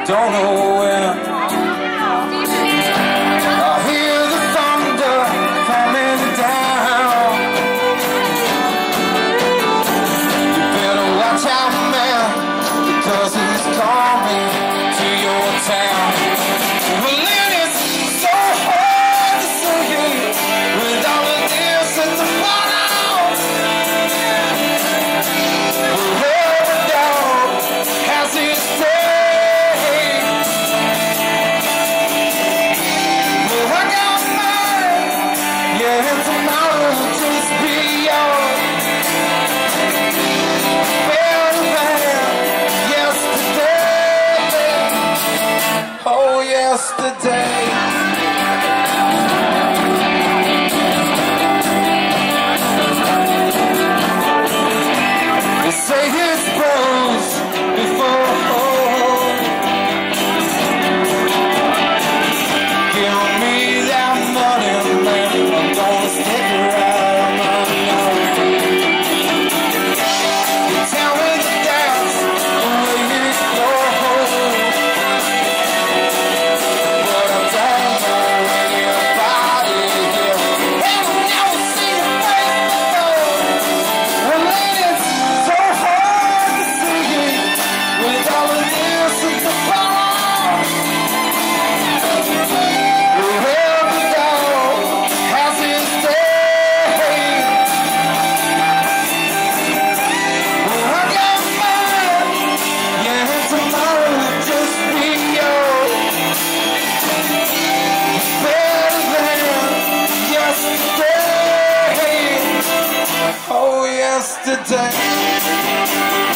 don't know when. I hear the thunder coming down. You better watch out, man, because he's coming to your town. Well, it is so hard to see with all of this at the bottom. Whoever dog has his day. Well, I got mine, yeah, and tomorrow will just be yours. Better than yesterday. Oh, yesterday. They say it's bros before. Give me that money, man, I'm gonna stick around my nose. You tell me to dance the way it goes, but I don't know anybody here. And I never seen your face before. Well, ladies, so hard to see with all of this at the bottom. Whoever dog has his day. Well, I got mine, yeah, and tomorrow will just be yours. Better than yesterday. Oh, yesterday.